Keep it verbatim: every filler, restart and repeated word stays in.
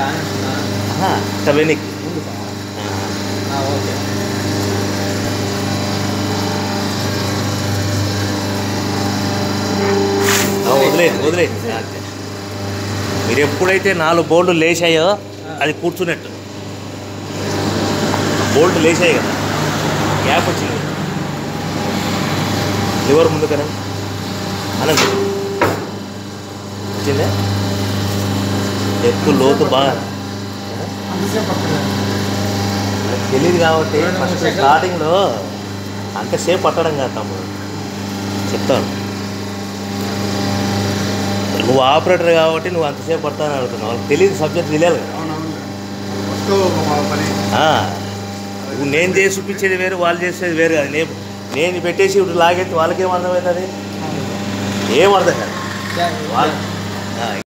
వెనక్కి వదిలేదు వదిలేదు అంతే. మీరు ఎప్పుడైతే నాలుగు బోల్డ్లు లేచాయో అది కూర్చున్నట్టు. బోల్ట్ లేచాయి కదా, గ్యాప్ వచ్చింది. లివర్ ముందు కదా అనండి వచ్చిందే. ఎత్తు లోతు బాగా తెలియదు కాబట్టి ఫస్ట్ స్టార్టింగ్లో అంతసేపు పట్టడం కాదు తమ్ముడు, చెప్తాను. నువ్వు ఆపరేటర్ కాబట్టి నువ్వు అంతసేపు పడతానని అడుగుతున్నావు. వాళ్ళకి తెలియదు, సబ్జెక్ట్ తెలియాలి కదా. నువ్వు నేను చేసి చూపించేది వేరు, వాళ్ళు చేసేది వేరు కదా. నేను నేను పెట్టేసి ఇప్పుడు లాగెత్తి వాళ్ళకేం అర్థమవుతుంది? ఏం అర్థం కాదు వాళ్ళు.